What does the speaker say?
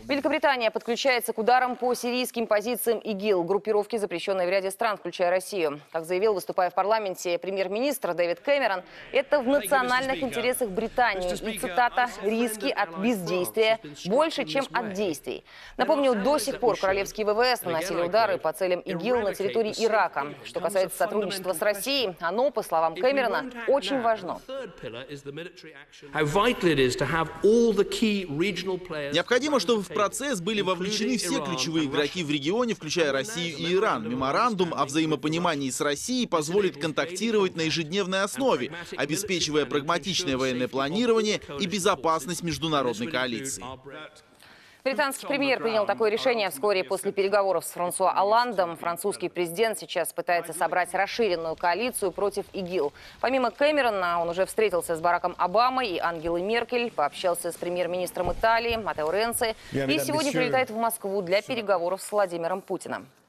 Великобритания подключается к ударам по сирийским позициям ИГИЛ, группировки, запрещенной в ряде стран, включая Россию. Как заявил, выступая в парламенте премьер-министр Дэвид Кэмерон, это в национальных интересах Британии. И, цитата, «риски от бездействия больше, чем от действий». Напомню, до сих пор королевские ВВС наносили удары по целям ИГИЛ на территории Ирака. Что касается сотрудничества с Россией, оно, по словам Кэмерона, очень важно. Необходимо, чтобы в процесс были вовлечены все ключевые игроки в регионе, включая Россию и Иран. Меморандум о взаимопонимании с Россией позволит контактировать на ежедневной основе, обеспечивая прагматичное военное планирование и безопасность международной коалиции. Британский премьер принял такое решение вскоре после переговоров с Франсуа Олландом. Французский президент сейчас пытается собрать расширенную коалицию против ИГИЛ. Помимо Кэмерона, он уже встретился с Бараком Обамой и Ангелой Меркель, пообщался с премьер-министром Италии Маттео Ренци и сегодня прилетает в Москву для переговоров с Владимиром Путиным.